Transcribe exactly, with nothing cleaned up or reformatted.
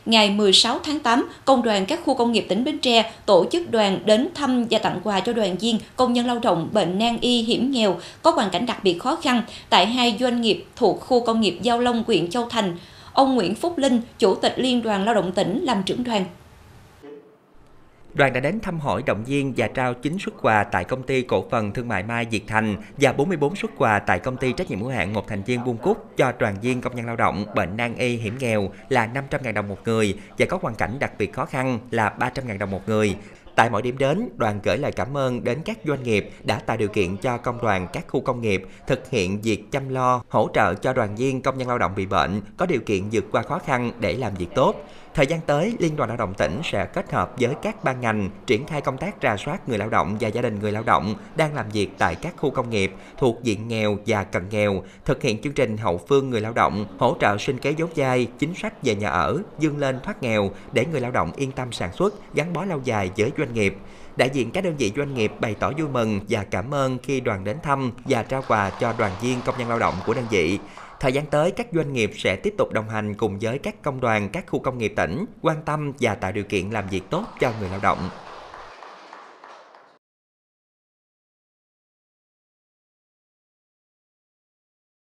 ngày mười sáu tháng tám, Công đoàn các khu công nghiệp tỉnh Bến Tre tổ chức đoàn đến thăm và tặng quà cho đoàn viên, công nhân lao động bệnh nan y hiểm nghèo có hoàn cảnh đặc biệt khó khăn tại hai doanh nghiệp thuộc khu công nghiệp Giao Long, huyện Châu Thành. Ông Nguyễn Phúc Linh, Chủ tịch Liên đoàn Lao động tỉnh làm trưởng đoàn. Đoàn đã đến thăm hỏi, động viên và trao chín suất quà tại Công ty Cổ phần Thương mại Mai Việt Thành và bốn mươi tư suất quà tại Công ty Trách nhiệm hữu hạn một thành viên Buôn Cúc cho đoàn viên công nhân lao động bệnh nan y hiểm nghèo là năm trăm nghìn đồng một người và có hoàn cảnh đặc biệt khó khăn là ba trăm nghìn đồng một người. Tại mỗi điểm đến, đoàn gửi lời cảm ơn đến các doanh nghiệp đã tạo điều kiện cho công đoàn các khu công nghiệp thực hiện việc chăm lo, hỗ trợ cho đoàn viên công nhân lao động bị bệnh, có điều kiện vượt qua khó khăn để làm việc tốt. Thời gian tới, Liên đoàn Lao động tỉnh sẽ kết hợp với các ban ngành triển khai công tác rà soát người lao động và gia đình người lao động đang làm việc tại các khu công nghiệp thuộc diện nghèo và cận nghèo, thực hiện chương trình hậu phương người lao động, hỗ trợ sinh kế vốn vay, chính sách về nhà ở, vươn lên thoát nghèo để người lao động yên tâm sản xuất, gắn bó lâu dài với doanh nghiệp. Đại diện các đơn vị doanh nghiệp bày tỏ vui mừng và cảm ơn khi đoàn đến thăm và trao quà cho đoàn viên công nhân lao động của đơn vị. Thời gian tới, các doanh nghiệp sẽ tiếp tục đồng hành cùng với các công đoàn các khu công nghiệp tỉnh, quan tâm và tạo điều kiện làm việc tốt cho người lao động.